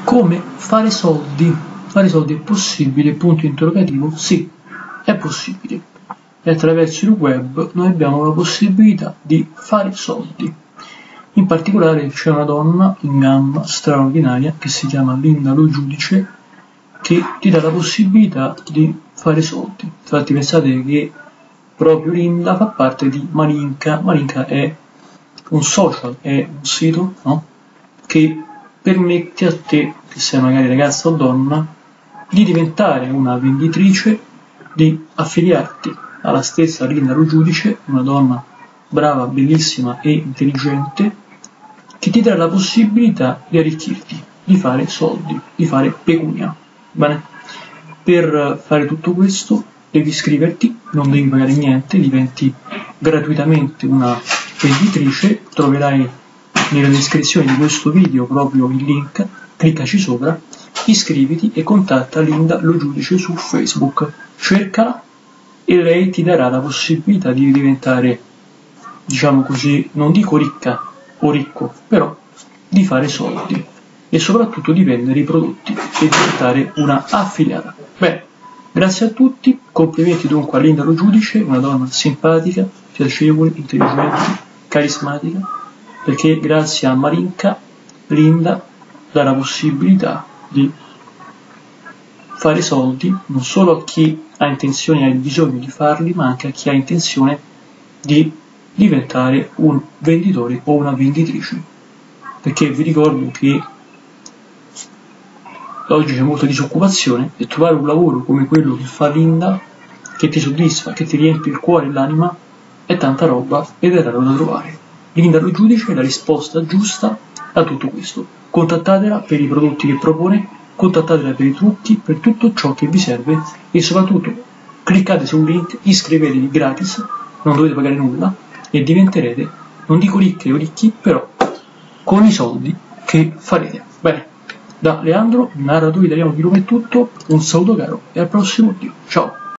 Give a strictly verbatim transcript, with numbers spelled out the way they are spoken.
Come fare soldi? Fare soldi è possibile? Punto interrogativo? Sì, è possibile. E attraverso il web noi abbiamo la possibilità di fare soldi. In particolare c'è una donna in gamba straordinaria che si chiama Linda Lo Giudice, che ti dà la possibilità di fare soldi. Infatti pensate che proprio Linda fa parte di Malinka. Malinka è un social, è un sito, no? Che permette a te, che sei magari ragazza o donna, di diventare una venditrice, di affiliarti alla stessa Linda Lo Giudice, una donna brava, bellissima e intelligente, che ti dà la possibilità di arricchirti, di fare soldi, di fare pecunia. Bene? Per fare tutto questo devi iscriverti, non devi pagare niente, diventi gratuitamente una venditrice. Troverai nella descrizione di questo video proprio il link, cliccaci sopra, iscriviti e contatta Linda Lo Giudice su Facebook, cercala e lei ti darà la possibilità di diventare, diciamo così, non dico ricca o ricco, però di fare soldi e soprattutto di vendere i prodotti e diventare una affiliata. Bene, grazie a tutti, complimenti dunque a Linda Lo Giudice, una donna simpatica, piacevole, intelligente, carismatica, perché grazie a Malinka Linda dà la possibilità di fare soldi non solo a chi ha intenzione e ha il bisogno di farli, ma anche a chi ha intenzione di diventare un venditore o una venditrice, perché vi ricordo che oggi c'è molta disoccupazione e trovare un lavoro come quello che fa Linda, che ti soddisfa, che ti riempie il cuore e l'anima, è tanta roba ed è raro da trovare. Linda Lo Giudice è la risposta giusta a tutto questo. Contattatela per i prodotti che propone, contattatela per i trucchi, per tutto ciò che vi serve e soprattutto cliccate sul link, iscrivetevi gratis, non dovete pagare nulla e diventerete, non dico ricche o ricchi, però con i soldi che farete. Bene, da Leandro, narratore italiano di Roma è tutto, un saluto caro e al prossimo video. Ciao!